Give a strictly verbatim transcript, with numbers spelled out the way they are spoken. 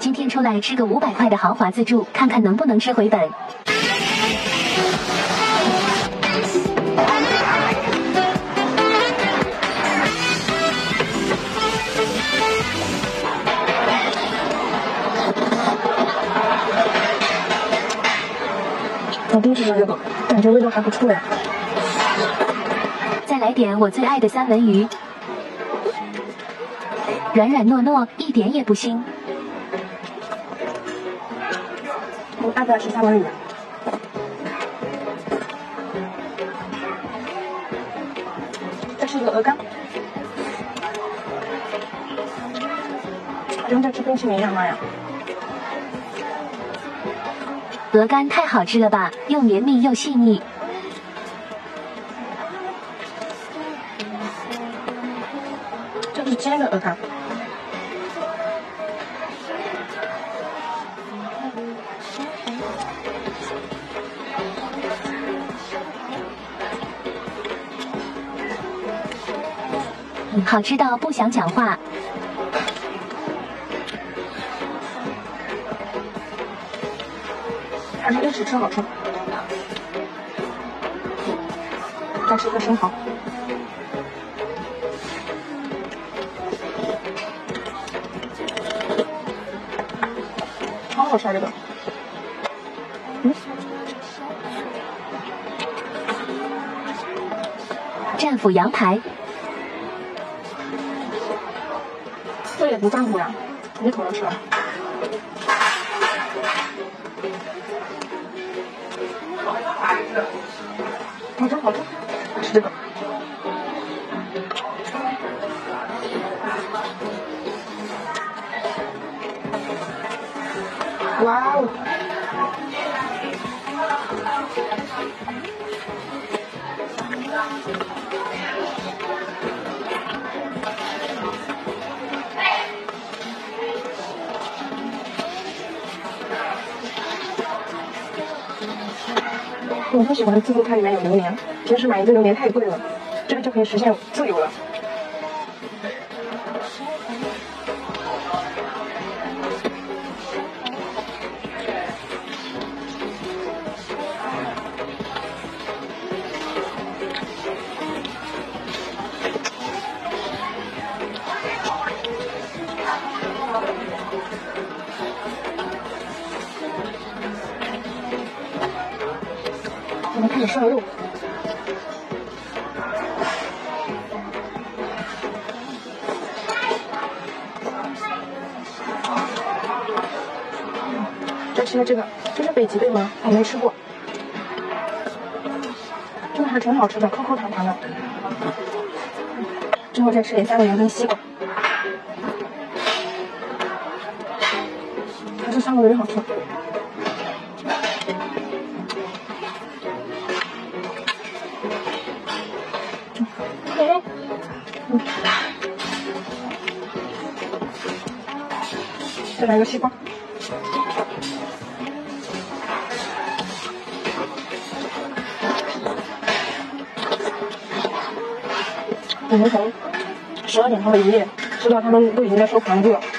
今天出来吃个五百块的豪华自助，看看能不能吃回本。 我第一次吃这个，感觉味道还不错呀。 再来点我最爱的三文鱼，软软糯糯，一点也不腥。 你爱不爱吃三文鱼？再吃一个鹅肝，好像在吃冰淇淋一样嘛呀。 鹅肝太好吃了吧，又绵密又细腻。 这是煎的鹅肝。 嗯，好吃到不想讲话。 还是一起吃好吃。再吃一个生蚝。好好吃啊这个。嗯。 战斧羊排。 这也不战斧呀，你可能吃了。好吃好吃，吃这个。哇哦！我不喜欢自助餐里面有榴莲，平时买一个榴莲太贵了，这个就可以实现自由了。我们开始涮肉。再吃了这个，这是北极贝吗？我没吃过，这个还挺好吃的，口口弹弹的。之后再吃点三文鱼跟西瓜，还是三文鱼好吃。嗯嗯，再来个西瓜。我们从十二点他们营业，吃到他们都已经在收盘子了。